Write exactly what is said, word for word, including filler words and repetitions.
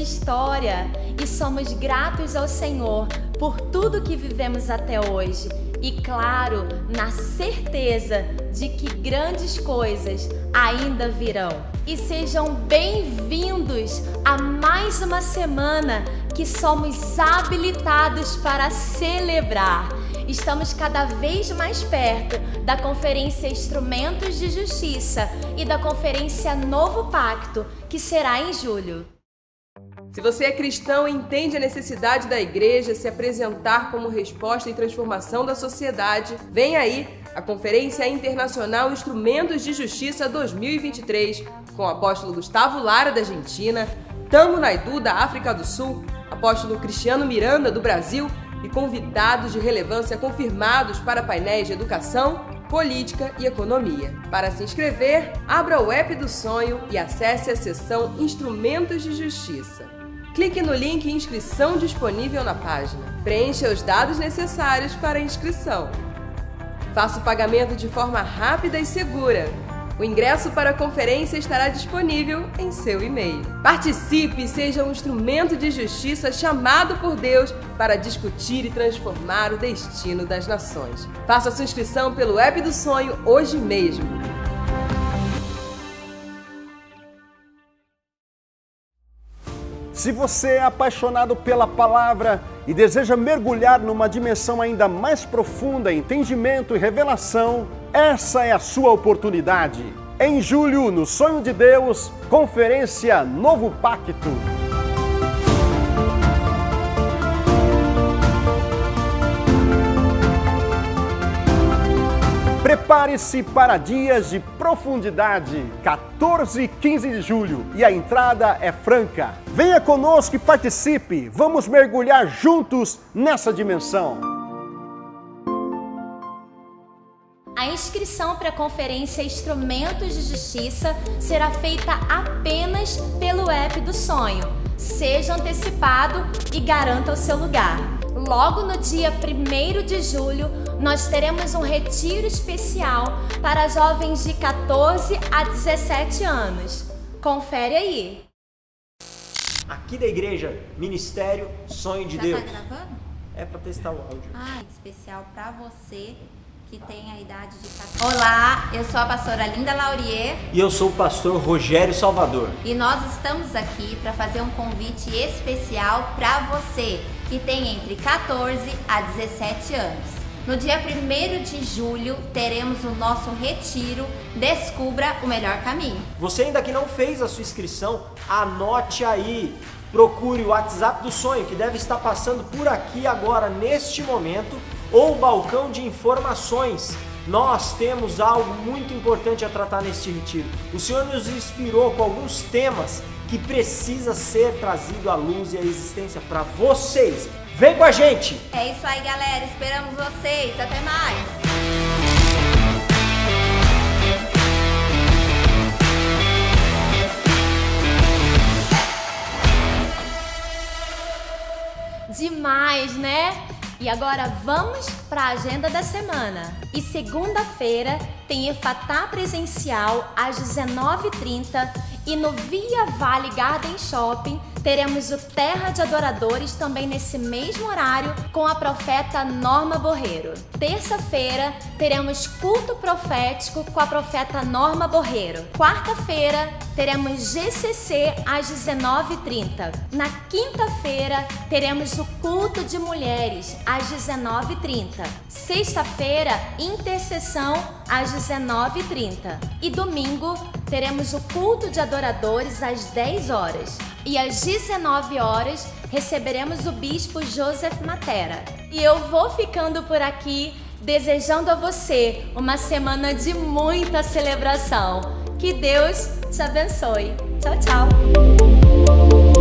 história e somos gratos ao Senhor por tudo que vivemos até hoje. E claro, na certeza de que grandes coisas ainda virão. E sejam bem-vindos a mais uma semana que somos habilitados para celebrar. Estamos cada vez mais perto da Conferência Instrumentos de Justiça e da Conferência Novo Pacto, que será em julho. Se você é cristão e entende a necessidade da igreja se apresentar como resposta e transformação da sociedade, vem aí a Conferência Internacional Instrumentos de Justiça dois mil e vinte e três, com o apóstolo Gustavo Lara, da Argentina, Tamo Naidu, da África do Sul, apóstolo Cristiano Miranda, do Brasil, e convidados de relevância confirmados para painéis de educação, política e economia. Para se inscrever, abra o app do Sonho e acesse a seção Instrumentos de Justiça. Clique no link Inscrição disponível na página. Preencha os dados necessários para a inscrição. Faça o pagamento de forma rápida e segura. O ingresso para a conferência estará disponível em seu e-mail. Participe e seja um instrumento de justiça chamado por Deus para discutir e transformar o destino das nações. Faça sua inscrição pelo app do Sonho hoje mesmo. Se você é apaixonado pela palavra e deseja mergulhar numa dimensão ainda mais profunda, entendimento e revelação, essa é a sua oportunidade. Em julho, no Sonho de Deus, Conferência Novo Pacto. Prepare-se para dias de profundidade, quatorze e quinze de julho, e a entrada é franca. Venha conosco e participe, vamos mergulhar juntos nessa dimensão. A inscrição para a Conferência Instrumentos de Justiça será feita apenas pelo app do Sonho. Seja antecipado e garanta o seu lugar. Logo no dia primeiro de julho, nós teremos um retiro especial para jovens de quatorze a dezessete anos. Confere aí. Aqui da igreja, Ministério Sonho de Deus. Já tá gravando? É para testar o áudio. Ah, especial para você que tem a idade de quatorze. Olá, eu sou a pastora Linda Laurier. E eu sou o pastor Rogério Salvador. E nós estamos aqui para fazer um convite especial para você que tem entre quatorze a dezessete anos. No dia primeiro de julho, teremos o nosso retiro Descubra o Melhor Caminho. Você ainda que não fez a sua inscrição, anote aí. Procure o WhatsApp do Sonho, que deve estar passando por aqui agora, neste momento, ou o balcão de informações. Nós temos algo muito importante a tratar neste retiro. O Senhor nos inspirou com alguns temas que precisa ser trazido à luz e à existência para vocês. Vem com a gente! É isso aí, galera. Esperamos vocês. Até mais! Demais, né? E agora vamos para a agenda da semana. E segunda-feira tem Efatá presencial às dezenove e trinta e no Via Vale Garden Shopping teremos o Terra de Adoradores também nesse mesmo horário com a profeta Norma Borreiro. Terça-feira teremos culto profético com a profeta Norma Borreiro. Quarta-feira teremos G C C às dezenove e trinta. Na quinta-feira teremos o culto de mulheres às dezenove e trinta. Sexta-feira, intercessão às dezenove e trinta. E domingo teremos o culto de adoradores às dez horas. E às dezenove horas receberemos o bispo Joseph Matera. E eu vou ficando por aqui desejando a você uma semana de muita celebração. Que Deus te abençoe. Tchau, tchau.